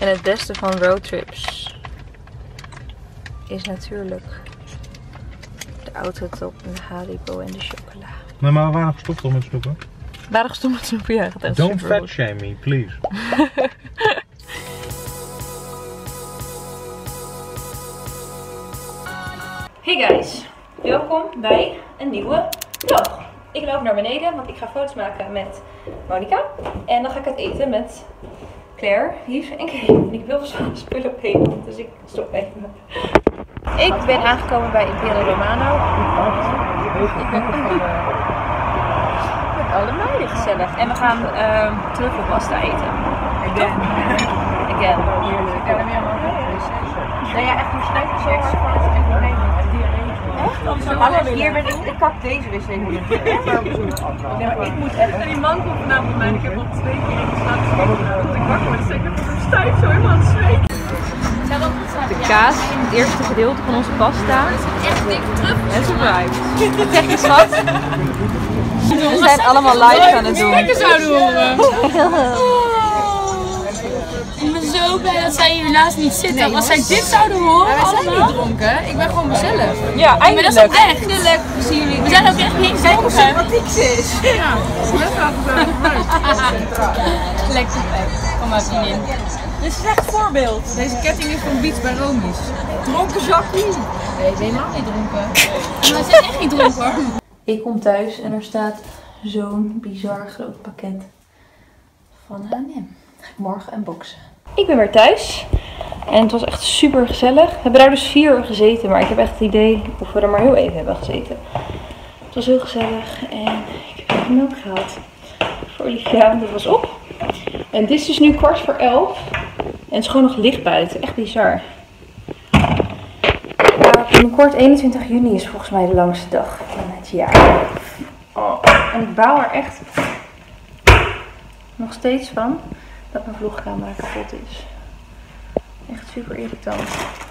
En het beste van roadtrips is natuurlijk de autotop en de Haribo en de chocola. Nee, maar we waren gestopt al met snoepen. Waren gestopt met snoepen? Ja, gaat echt Don't super fat shame me, please. Hey guys, welkom bij een nieuwe vlog. Ik loop naar beneden, want ik ga foto's maken met Monica. En dan ga ik het eten met Claire, Yves en Kay. En ik heb heel veel spullen op één hand, dus ik stop even. Ik ben aangekomen bij Impero Romano. Met alle meiden gezellig. En we gaan truffelpasta eten. Again. Nee, ja, echt een snijtje zo hard van het probleem. Echt? Hier ben ik pak deze wc niet. Ik moet echt. Die man komt vanavond bij mij en ik heb al 2 keer in geslapen tot ik wakker word. Dus ik heb hem stijf zo helemaal aan het zweten. De kaas, het eerste gedeelte van onze pasta. Echt dikke truffels. En surprise. Wat zeg je, schat? We zijn allemaal live aan het doen. Lekker zouden horen. Ik ben zo blij dat zij hier naast niet zitten. Nee, als zij dit zouden horen, wij zijn niet dronken. Ik ben gewoon mezelf. Ja, eindelijk. Maar dat is ook echt. Eindelijk zien jullie. We zijn ook echt niet dronken. Kijk hoe sympathiek ze is. Ja, lekker. Kom maar, vriendin. Dit is echt een voorbeeld. Deze ketting is van Beats bij Romies. Dronken Jackie. Nee, ik ben helemaal niet dronken. Maar ze zijn echt niet dronken hoor. Ik kom thuis en er staat zo'n bizar groot pakket van H&M. Ga ik morgen unboxen. Ik ben weer thuis en het was echt super gezellig. We hebben daar dus 4 uur gezeten, maar ik heb echt het idee of we er maar heel even hebben gezeten. Het was heel gezellig en ik heb even melk gehaald voor Olivia, dat was op. En dit is dus nu 11:15 en het is gewoon nog licht buiten, echt bizar. Maar binnenkort 21 juni is volgens mij de langste dag van het jaar. Oh, en ik baal er echt nog steeds van dat mijn vlogcamera kapot is. Echt super irritant.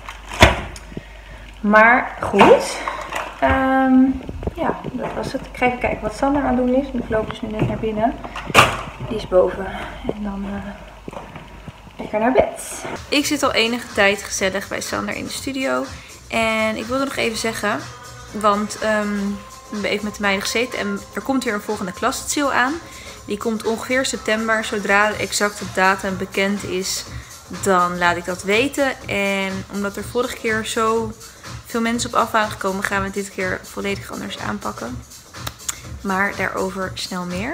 Maar goed. Ja, dat was het. Ik ga even kijken wat Sander aan het doen is. Ik loop dus nu net naar binnen. Die is boven. En dan lekker naar bed. Ik zit al enige tijd gezellig bij Sander in de studio. En ik wilde nog even zeggen, want we hebben even met de meiden gezeten en er komt weer een volgende klassensale aan. Die komt ongeveer september. Zodra de exacte datum bekend is, dan laat ik dat weten. En omdat er vorige keer zo veel mensen op af waren gekomen, gaan we het dit keer volledig anders aanpakken. Maar daarover snel meer.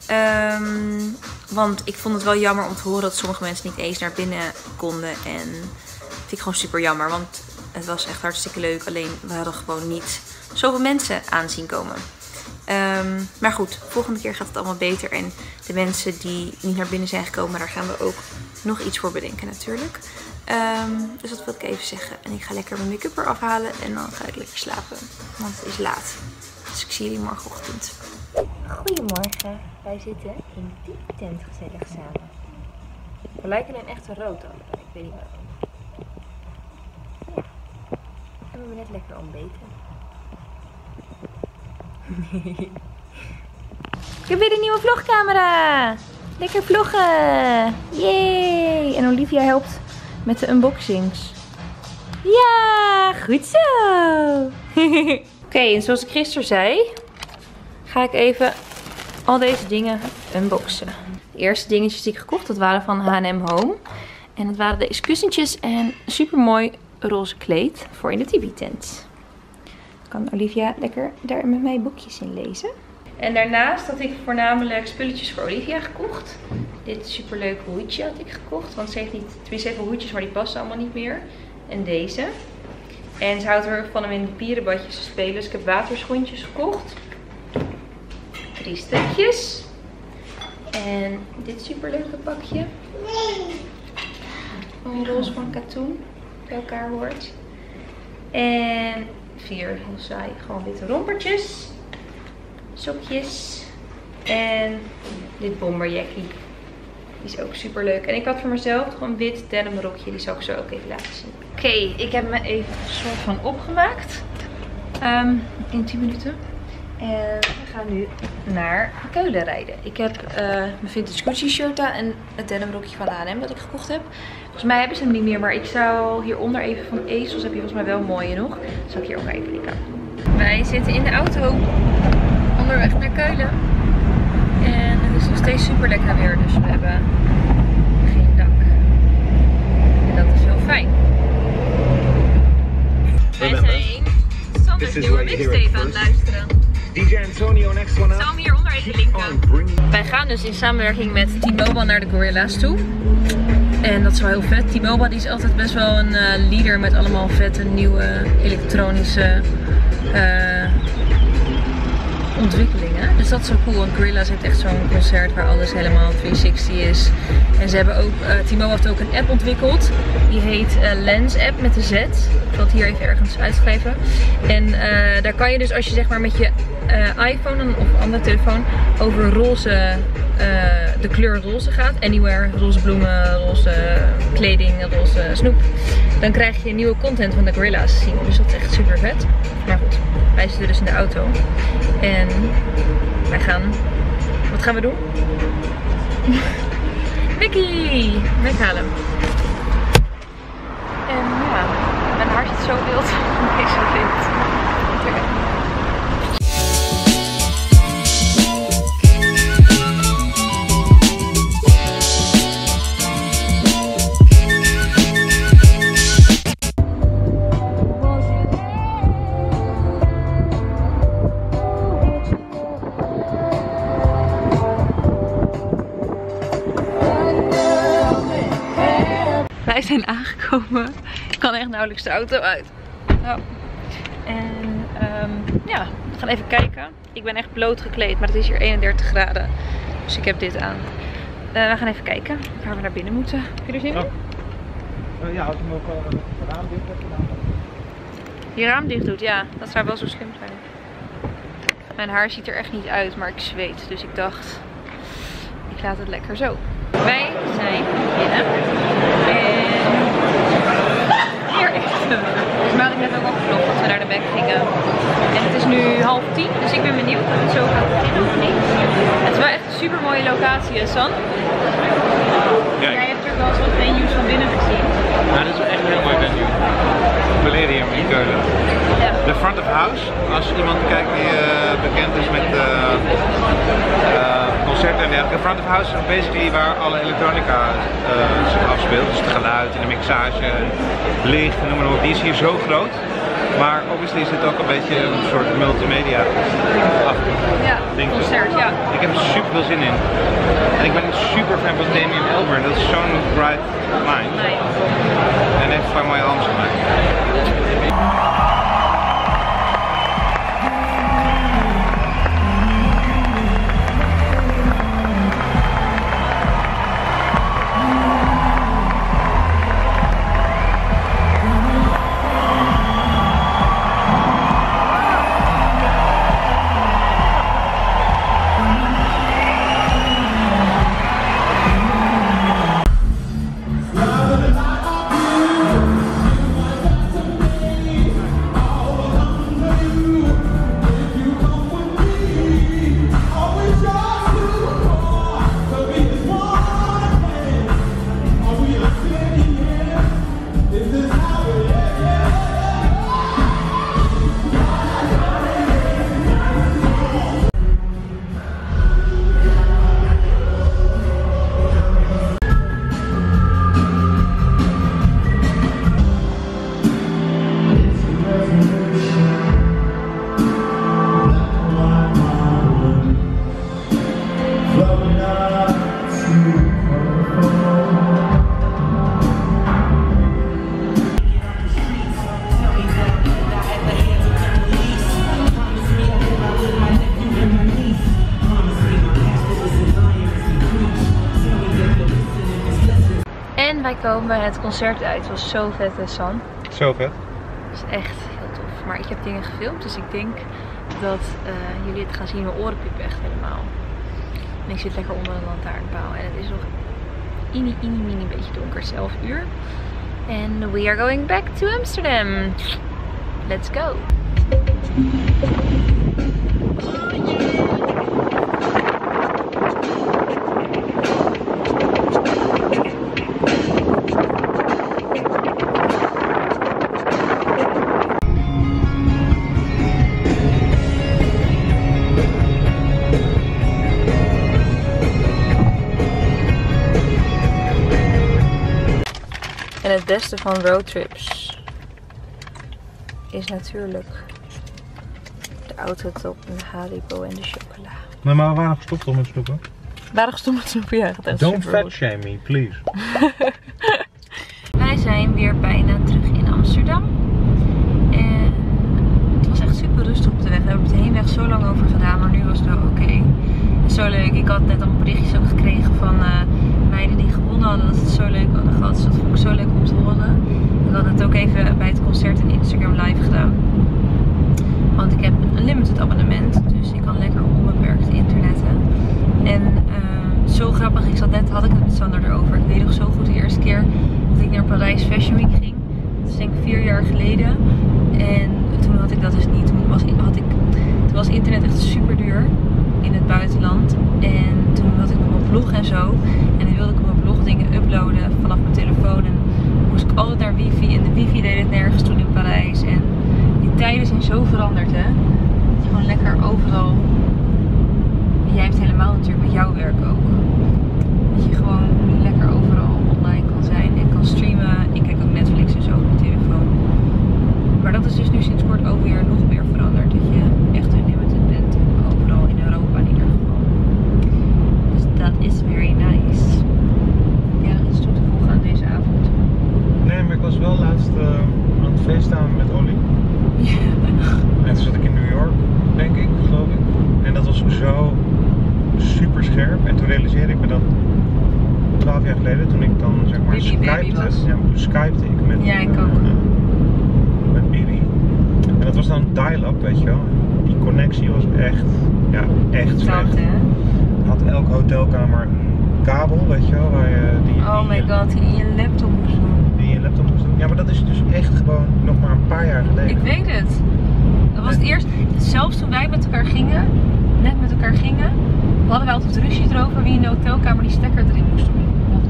Want ik vond het wel jammer om te horen dat sommige mensen niet eens naar binnen konden. En dat vind ik gewoon super jammer, want het was echt hartstikke leuk. Alleen we hadden gewoon niet zoveel mensen aan zien komen. Maar goed, volgende keer gaat het allemaal beter. En de mensen die niet naar binnen zijn gekomen, daar gaan we ook nog iets voor bedenken natuurlijk. Dus dat wil ik even zeggen. En ik ga lekker mijn make-up eraf halen en dan ga ik lekker slapen. Want het is laat. Dus ik zie jullie morgenochtend. Goedemorgen. Wij zitten in de tent gezellig samen. We lijken een echte rood allebei. Ik weet niet waarom. Ja. En we hebben net lekker ontbeten. Ik heb weer een nieuwe vlogcamera. Lekker vloggen. Yay. En Olivia helpt met de unboxings. Ja, goed zo. Oké, en zoals ik gisteren zei, ga ik even al deze dingen unboxen. De eerste dingetjes die ik gekocht, dat waren van H&M Home. En dat waren deze kussentjes en een super mooi roze kleed voor in de Tibi-tent. Kan Olivia lekker daar met mij boekjes in lezen. En daarnaast had ik voornamelijk spulletjes voor Olivia gekocht. Dit superleuke hoedje had ik gekocht. Want ze heeft niet, tenminste even hoedjes, maar die passen allemaal niet meer. En deze. En ze houdt er heel erg van om in de pierenbadjes te spelen. Dus ik heb waterschoentjes gekocht. 3 stukjes. En dit superleuke pakje. Een roze van katoen. Bij elkaar hoort. En 4 heel saai, gewoon witte rompertjes. Sokjes. En dit bomberjackie. Die is ook super leuk. En ik had voor mezelf gewoon een wit denim rokje. Die zal ik zo ook even laten zien. Oké, ik heb me even een soort van opgemaakt. In 10 minuten. En we gaan nu naar Keulen rijden. Ik heb mijn vintage Gucci shirt aan en het denimbroekje van H&M dat ik gekocht heb. Volgens mij hebben ze hem niet meer, maar ik zou hieronder even van ASOS, heb je volgens mij wel mooie nog. Dat zal ik hier ook even klikken. Wij zitten in de auto onderweg naar Keulen. En het is nog steeds super lekker weer, dus we hebben geen dak. En dat is heel fijn. Wij zijn Sander's nieuwe mixtape aan het luisteren. DJ Antonio, next one Ik zal hem hieronder even linken. Wij gaan dus in samenwerking met T-Mobile naar de Gorilla's toe. En dat is wel heel vet. T-Mobile die is altijd best wel een leader met allemaal vette nieuwe elektronische ontwikkelingen. Dus dat is zo cool. En Gorilla's heeft echt zo'n concert waar alles helemaal 360 is. En ze hebben ook, T-Mobile heeft ook een app ontwikkeld. Die heet Lens app met de Z. Ik zal het hier even ergens uitschrijven. En daar kan je dus als je zeg maar met je iPhone of andere telefoon over roze, de kleur roze gaat. Anywhere, roze bloemen, roze kleding, roze snoep. Dan krijg je nieuwe content van de Gorilla's zien. Dus dat is echt super vet. Maar goed, wij zitten dus in de auto. En wij gaan... Wat gaan we doen? Mickey! Weghalen. En ja, mijn haar zit zo wild in deze wind. Wij zijn aangekomen. Ik kan echt nauwelijks de auto uit. Oh. En ja, we gaan even kijken. Ik ben echt bloot gekleed, maar het is hier 31 graden. Dus ik heb dit aan. We gaan even kijken waar we naar binnen moeten. Heb je er zin in? Ja, als je hem ook het raam dicht hebt. Je raam dicht doet, ja. Dat zou wel zo slim zijn. Mijn haar ziet er echt niet uit, maar ik zweet. Dus ik dacht, ik laat het lekker zo. Wij zijn binnen. En hier echt. Volgens mij had ik net ook al gevlogd dat we naar de Mac gingen. En het is nu 9:30, dus ik ben benieuwd of het zo gaat beginnen of niet. Het is wel echt een super mooie locatie, hè San? Ja, Jij hebt natuurlijk wel eens wat venues van binnen gezien. nou, dit is echt een heel mooi venue. We leren hier in Keulen. Ja. De front of house, als iemand kijkt die bekend is met concerten en dergelijke. Front of house is basically waar alle elektronica zich afspeelt. Dus het geluid en de mixage, licht en noem maar op. Die is hier zo groot. Maar obviously is dit ook een beetje een soort multimedia Ja, ding. concert, ja. Ik heb er super veel zin in. En ik ben een super fan van Damien Albarn. Dat is zo'n bright mind. Nee. En hij heeft een paar mooie albums gemaakt. En wij komen het concert uit. Het was zo vet, hè San? Zo vet. Het is echt heel tof. Maar ik heb dingen gefilmd, dus ik denk dat jullie het gaan zien. Mijn oren piepen echt helemaal. En ik zit lekker onder een lantaarnpaal. En het is nog mini beetje donker. Het is 11 uur. En we are going back to Amsterdam. Let's go. En het beste van roadtrips is natuurlijk de autotop en de Haribo en de chocola. Nee, maar we waren gestopt om met snoepen. We waren gestopt met snoepen, ja. Don't fat shame me, please. Wij zijn weer bijna terug in Amsterdam. En het was echt super rustig op de weg. We hebben het de heenweg zo lang over gedaan, maar nu was het wel oké. Zo leuk. Ik had net allemaal berichtjes ook gekregen van meiden die gewonnen hadden. Dat ze het zo leuk hadden gehad. Dus dat vond ik zo leuk om te horen. Ik had het ook even bij het concert een Instagram live gedaan. Want ik heb een unlimited abonnement. Dus ik kan lekker onbeperkt internetten. En zo grappig. Had ik het met Sander erover. Ik weet nog zo goed de eerste keer dat ik naar Parijs Fashion Week ging. Dat is denk ik 4 jaar geleden. En toen had ik dat dus niet. Toen was internet echt super duur in het buitenland. En toen had ik nog mijn blog en zo. En dan wilde ik op mijn blog dingen uploaden vanaf mijn telefoon. En moest ik altijd naar wifi. En de wifi deed het nergens toen in Parijs. En die tijden zijn zo veranderd, hè. Dat je gewoon lekker overal. En jij hebt het helemaal natuurlijk met jouw werk ook. Dat je gewoon lekker overal online kan zijn en kan streamen. Ik kijk ook Netflix en zo op mijn telefoon. Maar dat is dus nu sinds kort ook weer nog meer veranderd. Dat je echt unlimited bent. Overal in Europa in ieder geval. Dus dat is very nice. Ja, nog iets toe te voegen aan deze avond. Nee, maar ik was wel laatst aan het feeststaan met Olly. En toen zat ik in New York, denk ik, geloof ik. En dat was zo super scherp. En toen realiseerde ik me dat 12 jaar geleden, toen ik dan zeg maar skypte ik met, ja, ik ook. Met Bibi. En dat was dan dial-up, weet je wel. Die connectie was echt, ja, echt slecht. Had elke hotelkamer een kabel, weet je wel, waar je die in je laptop moest doen. Die in je laptop moest doen. Ja, maar dat is dus echt gewoon nog maar een paar jaar geleden. Ik weet het. Dat was het eerst. Zelfs toen wij net met elkaar gingen, hadden wij altijd ruzie erover wie in de hotelkamer die stekker erin mocht doen.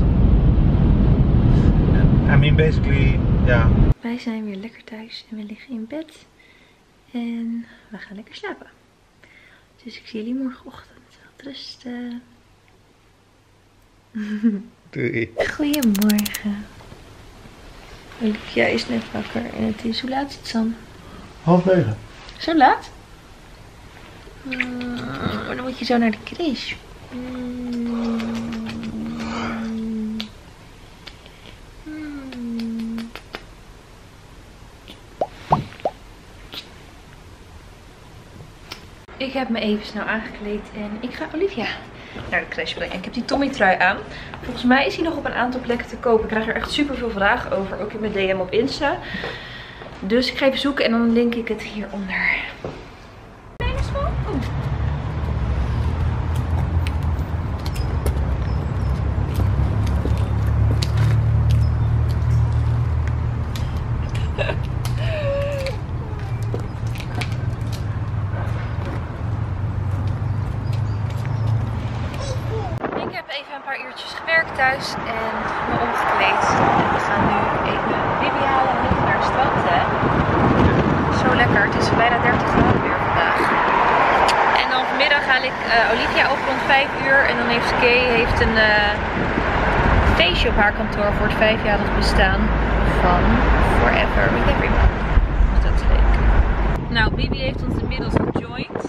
I mean, basically, ja. Wij zijn weer lekker thuis en we liggen in bed. En we gaan lekker slapen. Dus ik zie jullie morgenochtend. Rusten. Doei. Goedemorgen. Olivia is net wakker en het is, hoe laat is het, Sam? 8:30. Zo laat? Maar dan moet je zo naar de crash. Ik heb me even snel aangekleed en ik ga Olivia naar de crash brengen. Ik heb die Tommy trui aan. Volgens mij is hij nog op een aantal plekken te koop. Ik krijg er echt super veel vragen over. Ook in mijn DM op Insta. Dus ik ga even zoeken en dan link ik het hieronder. Nee, dat is wel. Ik heb even een paar uurtjes gewerkt thuis en me omgekleed. En we gaan nu even Bibi halen en liggen naar het strand, hè. Zo lekker, het is bijna 30 graden weer vandaag. En dan vanmiddag haal ik Olivia op rond 5 uur. En dan heeft Kay een feestje op haar kantoor voor het 5-jarig bestaan van Forever with Everyone. Dus dat is leuk. Nou, Bibi heeft ons inmiddels gejoind.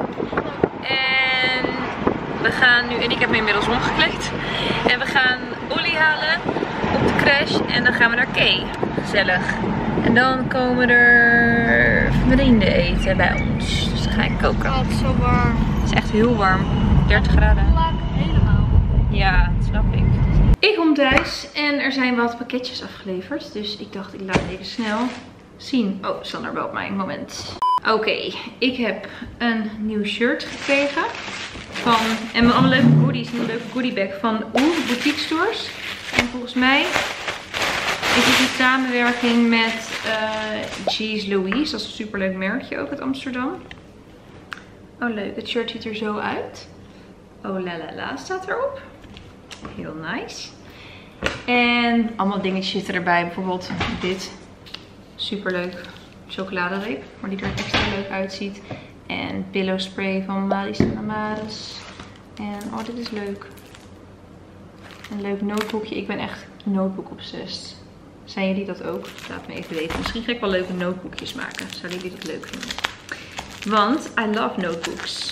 En we gaan nu, en ik heb me inmiddels omgekleed. En we gaan Olly halen op de crash en dan gaan we naar Kay. Gezellig. En dan komen er vrienden eten bij ons. Dus dan ga ik koken. Het is zo warm. Het is echt heel warm. 30 graden. Helemaal. Ja, dat snap ik. Ik kom thuis en er zijn wat pakketjes afgeleverd. Dus ik dacht ik laat even snel zien. Oh, Sander belt mij. Moment. Oké, ik heb een nieuw shirt gekregen. En allemaal leuke goodies. Een leuke goodiebag van Boutique Stores. En volgens mij is het een samenwerking met Jeez Louise. Dat is een superleuk merkje ook uit Amsterdam. Oh leuk, het shirt ziet er zo uit. Oh la la la staat erop. Heel nice. En allemaal dingetjes zitten erbij. Bijvoorbeeld dit. Super leuk. Chocoladereep. Maar die er extra leuk uitziet. En pillow spray van Maris en Amaris. En oh, dit is leuk. Een leuk notebookje. Ik ben echt notebook obsessed. Zijn jullie dat ook? Laat me even weten. Misschien ga ik wel leuke notebookjes maken. Zouden jullie dat leuk vinden? Want I love notebooks.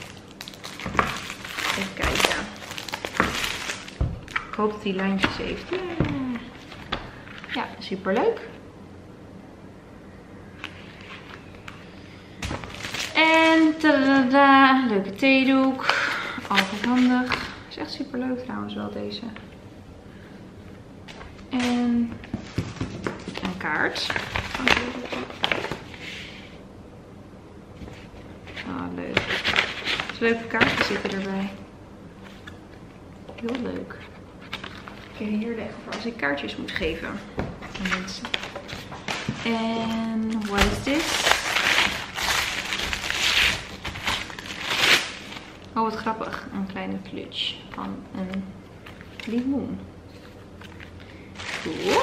Even kijken. Ik hoop dat hij lijntjes heeft. Ja, super leuk. En tadada, leuke theedoek. Altijd handig. Is echt super leuk trouwens wel deze. En een kaart. Ah, leuk. Dus leuke kaartjes zitten erbij. Heel leuk. Ik heb hier echt voor als ik kaartjes moet geven aan mensen. En what is this? Oh, wat grappig. Een kleine clutch van een limoen. Cool.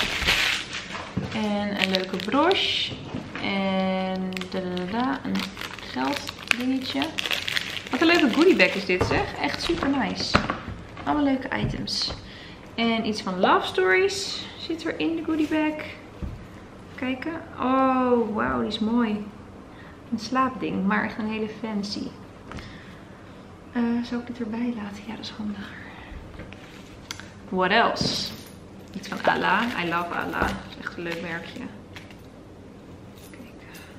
En een leuke broche. En een gelddingetje. Wat een leuke goodiebag is dit zeg. Echt super nice. Allemaal leuke items. En iets van Love Stories zit er in de goodiebag. Kijken. Oh, wauw, die is mooi. Een slaapding, maar echt een hele fancy. Zou ik dit erbij laten? Ja, dat is handiger. What else? Iets van Ala. I love Ala. Dat is echt een leuk merkje. Kijk.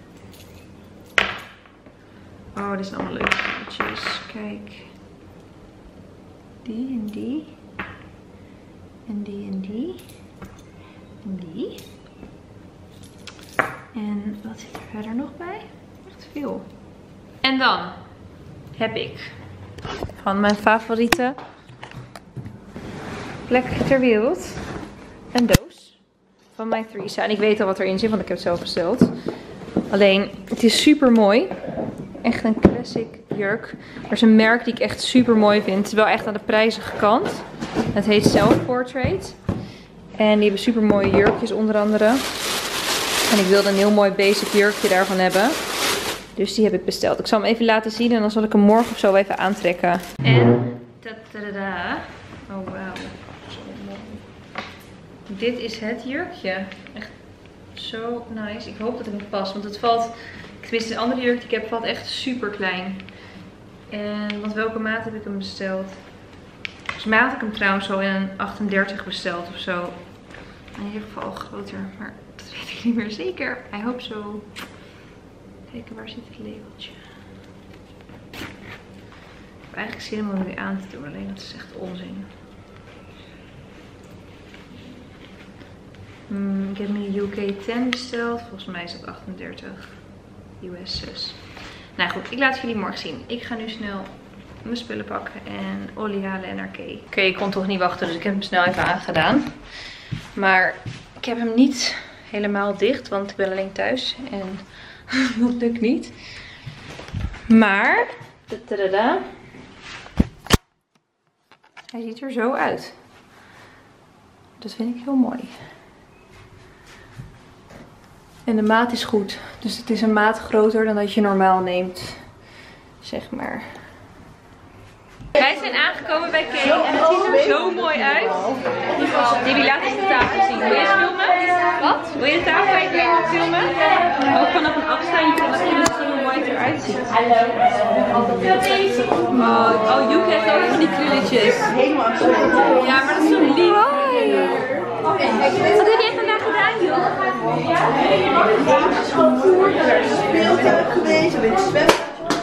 Oh, dit zijn allemaal leuke kaartjes. Kijk. Die en die. En die en die. En die. En wat zit er verder nog bij? Echt veel. En dan heb ik van mijn favoriete plek ter wereld een doos van mijn Theresa. En ik weet al wat erin zit, want ik heb het zelf besteld. Alleen, het is super mooi. Echt een classic jurk. Er is een merk die ik echt super mooi vind. Het is wel echt aan de prijzige kant. Het heet Self Portrait. En die hebben super mooie jurkjes onder andere. En ik wilde een heel mooi basic jurkje daarvan hebben. Dus die heb ik besteld. Ik zal hem even laten zien en dan zal ik hem morgen of zo even aantrekken. En tadaa. Oh wauw. Zo mooi. Dit is het jurkje. Echt zo nice. Ik hoop dat het me past. Want het valt, tenminste de andere jurk die ik heb, valt echt super klein. En want welke maat heb ik hem besteld? Volgens mij had ik hem trouwens al in een 38 besteld of zo. In ieder geval groter. Maar dat weet ik niet meer zeker. I hope so. Kijken, waar zit het labeltje? Ik heb eigenlijk zin om hem weer aan te doen, alleen dat is echt onzin. Ik heb nu UK 10 besteld, volgens mij is dat 38, US 6. Nou goed, ik laat het jullie morgen zien. Ik ga nu snel mijn spullen pakken en olie halen en naar Kay. Oké, ik kon toch niet wachten, dus ik heb hem snel even aangedaan. Maar ik heb hem niet helemaal dicht, want ik ben alleen thuis en dat lukt niet. Maar, tadaa, hij ziet er zo uit. Dat vind ik heel mooi. En de maat is goed. Dus het is een maat groter dan dat je normaal neemt. Zeg maar. Wij zijn aangekomen bij Kay en het ziet er zo mooi uit. Debbie, laat eens de tafel zien. Wil je eens filmen? Wat? Wil je de tafel bij Kay nog filmen? Ook vanaf een afstandje kan het zien hoe mooi het eruit ziet. Oh, Joek heeft ook van die krulletjes. Ja, maar dat is zo lief. Wat heb jij vandaag gedaan, Joek? Speeltuig geweest, met zwemmen.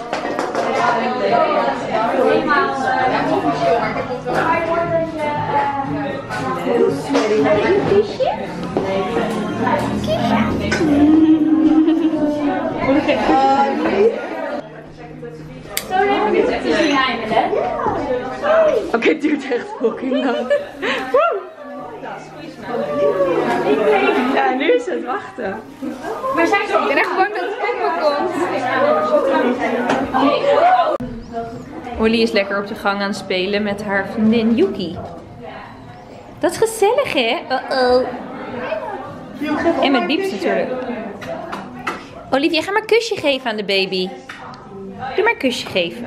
Een kusje? Oké, het duurt echt fucking lang. Ja, nu is het wachten. Maar zijn ze? Ik ben echt bang dat het op me komt. Ollie is lekker op de gang aan het spelen met haar vriendin Yuki. Dat is gezellig, hè? Uh-oh. En met Bieps natuurlijk. Olivia, ga maar een kusje geven aan de baby. Doe maar een kusje geven.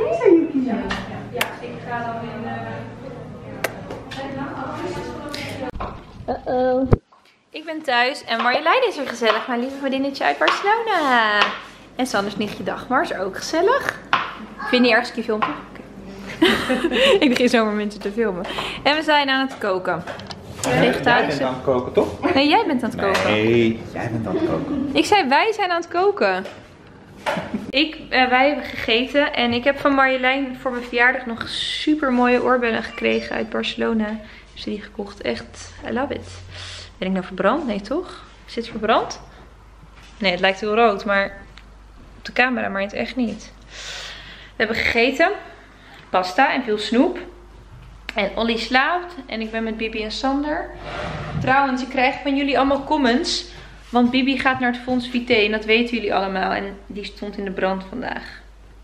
Uh-oh. Ik ben thuis en Marjolein is er gezellig. Mijn lieve vriendinnetje uit Barcelona. En Sanders nichtje Dagmar is ook gezellig. Vind je niet ergens een keer filmpje? Okay. Ik begin zomaar mensen te filmen. En we zijn aan het koken. Jij bent aan het koken, toch? Nee, jij bent aan het koken. Nee, jij bent aan het koken. Ik zei wij zijn aan het koken. Wij hebben gegeten en ik heb van Marjolein voor mijn verjaardag nog super mooie oorbellen gekregen uit Barcelona. Dus die gekocht. Echt, I love it. Ben ik nou verbrand? Nee toch? Is dit verbrand? Nee, het lijkt heel rood, maar op de camera, maar in het echt niet. We hebben gegeten. Pasta en veel snoep. En Ollie slaapt. En ik ben met Bibi en Sander. Trouwens, ik krijg van jullie allemaal comments. Want Bibi gaat naar het Fonds Vité. En dat weten jullie allemaal. En die stond in de brand vandaag.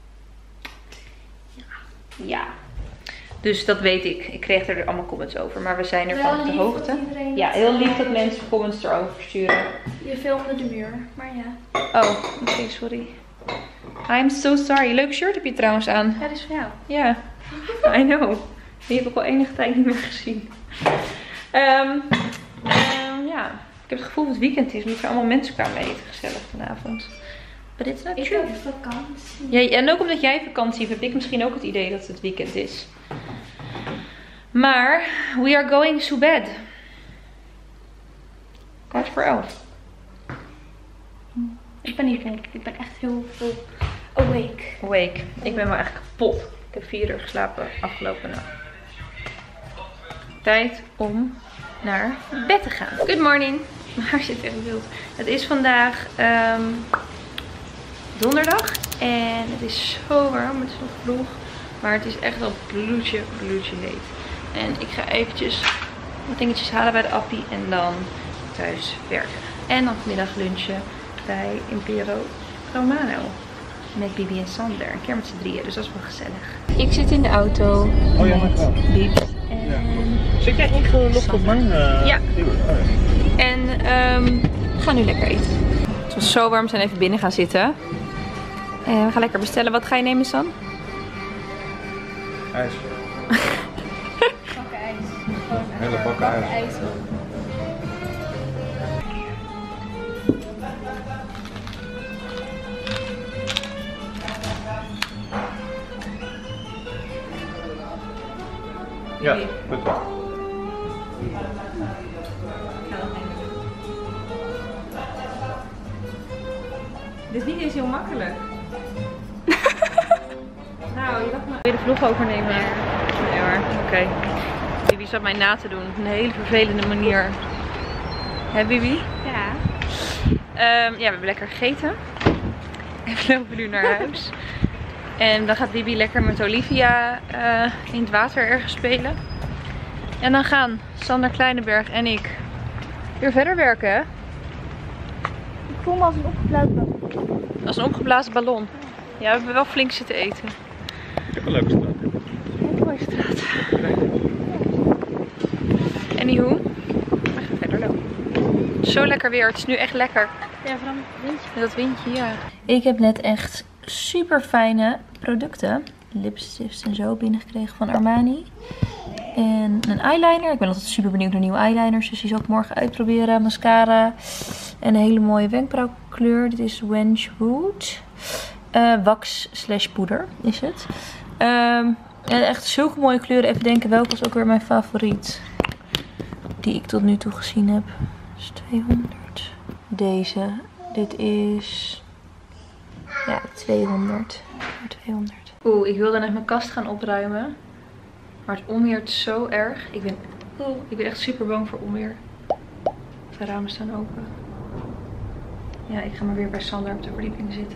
Ja. Dus dat weet ik. Ik kreeg er allemaal comments over. Maar we zijn ervan op de hoogte. Ja, heel lief dat mensen comments erover sturen. Je filmde de muur, maar ja. Oh, oké, sorry. I'm so sorry. Leuk shirt heb je trouwens aan. Dat is voor jou. Ja, I know. Die heb ik al enige tijd niet meer gezien. Ja, ik heb het gevoel dat het weekend is. Omdat er allemaal mensen kwamen eten gezellig vanavond. But it's not true. Ik heb vakantie. Ja, en ook omdat jij vakantie hebt, heb ik misschien ook het idee dat het weekend is. Maar, we are going to bed. 11:15. Ik ben niet moe. Ik ben echt heel veel awake. Ik ben wel echt kapot. Ik heb 4 uur geslapen afgelopen nacht. Tijd om naar bed te gaan. Good morning. Waar zit echt wild? Het is vandaag donderdag. En het is zo warm. Het is nog vroeg. Maar het is echt wel bloedje heet. En ik ga eventjes wat dingetjes halen bij de appie. En dan thuis werken. En dan vanmiddag lunchen bij Impero Romano. Met Bibi en Sander. Een keer met z'n drieën. Dus dat is wel gezellig. Ik zit in de auto. Oh ja, met Bibi. Zit jij ingelogd op mijn... Ja. En we gaan nu lekker eten. Het was zo warm. We zijn even binnen gaan zitten. En we gaan lekker bestellen. Wat ga je nemen, San? ijs. Bakken ijs. Hele bakken ijs. Ja, goed wel. Dit is niet eens heel makkelijk. Nou, je dacht maar... Wil je de vlog overnemen? Nee hoor, oké. Bibi zat mij na te doen op een hele vervelende manier. Hè Bibi? Ja. Ja, we hebben lekker gegeten. En we lopen nu naar huis. En dan gaat Bibi lekker met Olivia in het water ergens spelen. En dan gaan Sander Kleineberg en ik weer verder werken, hè? Ik voel me als een opgeblazen ballon. Als een opgeblazen ballon. Ja, we hebben wel flink zitten eten. Ik heb een leuke straat. Een mooie straat. Anywho, we gaan verder lopen. Zo lekker weer. Het is nu echt lekker. Ja, vooral met het windje. Met dat windje, ja. Ik heb net echt super fijne producten. Lipstifts en zo binnengekregen van Armani. En een eyeliner. Ik ben altijd super benieuwd naar nieuwe eyeliners. Dus die zal ik morgen uitproberen. Mascara. En een hele mooie wenkbrauwkleur. Dit is Wenchwood. Wax / poeder is het. En echt zulke mooie kleuren. Even denken, welke was ook weer mijn favoriet? Die ik tot nu toe gezien heb. Dat is 200. Deze. Dit is... Ja, 200. 200. Oeh, ik wilde net mijn kast gaan opruimen. Maar het onweert zo erg. Ik ben echt super bang voor onweer. De ramen staan open. Ja, ik ga maar weer bij Sander op de verdieping zitten.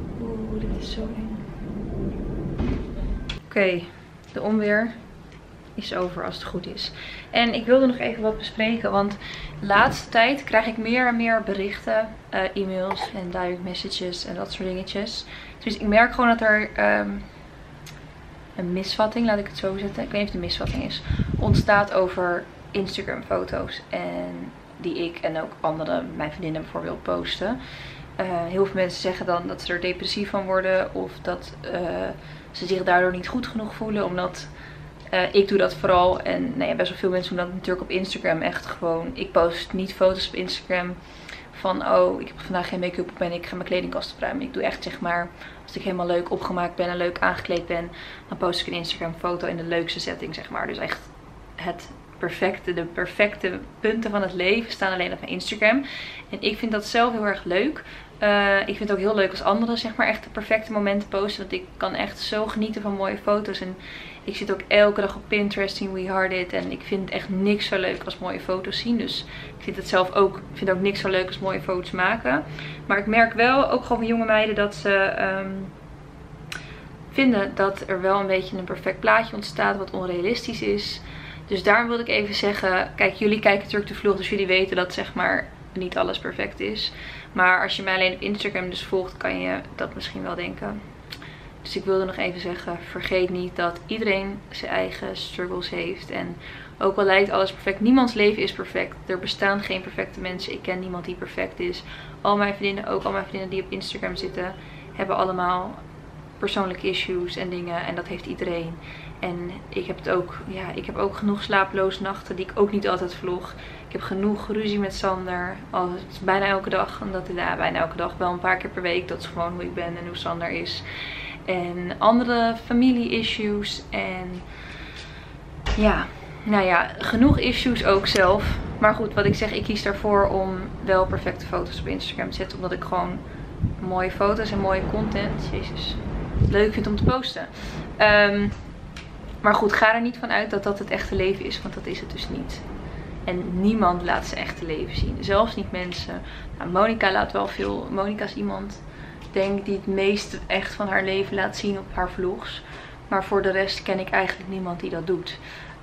Oeh, dit is zo eng. Oké, de onweer is over als het goed is. En ik wilde nog even wat bespreken, want de laatste tijd krijg ik meer en meer berichten, e-mails en direct messages en dat soort dingetjes. Dus ik merk gewoon dat er een misvatting, laat ik het zo zetten, ik weet niet of het een misvatting is, ontstaat over Instagram foto's en die ik en ook andere, mijn vriendinnen bijvoorbeeld, posten. Heel veel mensen zeggen dan dat ze er depressief van worden of dat ze zich daardoor niet goed genoeg voelen, omdat ik doe dat vooral. En nou ja, best wel veel mensen doen dat natuurlijk op Instagram. Echt gewoon, ik post niet foto's op Instagram van oh, ik heb vandaag geen make-up op en ik ga mijn kledingkast opruimen. Ik doe echt zeg maar, als ik helemaal leuk opgemaakt ben en leuk aangekleed ben, dan post ik een Instagram foto in de leukste setting zeg maar. Dus echt de perfecte punten van het leven staan alleen op mijn Instagram. En ik vind dat zelf heel erg leuk. Ik vind het ook heel leuk als anderen zeg maar echt de perfecte momenten posten. Want ik kan echt zo genieten van mooie foto's. En ik zit ook elke dag op Pinterest, zien We Heart It. En ik vind echt niks zo leuk als mooie foto's zien. Dus ik vind het zelf ook, niks zo leuk als mooie foto's maken. Maar ik merk wel, ook gewoon van jonge meiden, dat ze vinden dat er wel een beetje een perfect plaatje ontstaat wat onrealistisch is. Dus daarom wilde ik even zeggen, kijk, jullie kijken natuurlijk de vlog, dus jullie weten dat zeg maar niet alles perfect is. Maar als je mij alleen op Instagram dus volgt, kan je dat misschien wel denken. Dus ik wilde nog even zeggen, vergeet niet dat iedereen zijn eigen struggles heeft. En ook al lijkt alles perfect, niemands leven is perfect. Er bestaan geen perfecte mensen. Ik ken niemand die perfect is. Al mijn vriendinnen, ook al mijn vriendinnen die op Instagram zitten, hebben allemaal persoonlijke issues en dingen. En dat heeft iedereen. En ik heb het ook, ja, ik heb ook genoeg slapeloze nachten die ik ook niet altijd vlog. Ik heb genoeg ruzie met Sander. Bijna elke dag. Bijna elke dag, wel een paar keer per week. Dat is gewoon hoe ik ben en hoe Sander is. En andere familie-issues. En ja, nou ja, genoeg issues ook zelf. Maar goed, wat ik zeg, ik kies daarvoor om wel perfecte foto's op Instagram te zetten. Omdat ik gewoon mooie foto's en mooie content, jezus, leuk vind om te posten. Maar goed, ga er niet van uit dat dat het echte leven is. Want dat is het dus niet. En niemand laat zijn echte leven zien. Zelfs niet mensen. Nou, Monica laat wel veel. Monica is iemand, denk ik, die het meest echt van haar leven laat zien op haar vlogs. Maar voor de rest ken ik eigenlijk niemand die dat doet.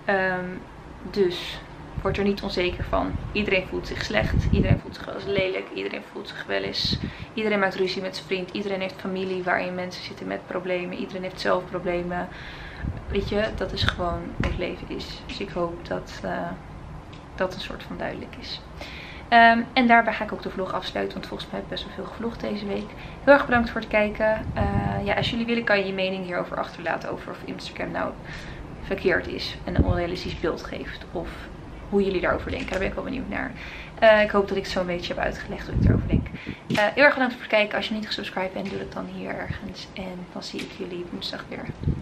Dus word er niet onzeker van. Iedereen voelt zich slecht. Iedereen voelt zich wel eens lelijk. Iedereen voelt zich wel eens. Iedereen maakt ruzie met zijn vriend. Iedereen heeft familie waarin mensen zitten met problemen. Iedereen heeft zelf problemen. Weet je, dat is gewoon hoe het leven is. Dus ik hoop dat dat een soort van duidelijk is. En daarbij ga ik ook de vlog afsluiten. Want volgens mij heb ik best wel veel gevlogd deze week. Heel erg bedankt voor het kijken. Ja, als jullie willen kan je je mening hierover achterlaten. Over of Instagram nou verkeerd is. En een onrealistisch beeld geeft. Of hoe jullie daarover denken. Daar ben ik wel benieuwd naar. Ik hoop dat ik zo een beetje heb uitgelegd hoe ik erover denk. Heel erg bedankt voor het kijken. Als je niet gesubscribed bent, doe dat dan hier ergens. En dan zie ik jullie woensdag weer.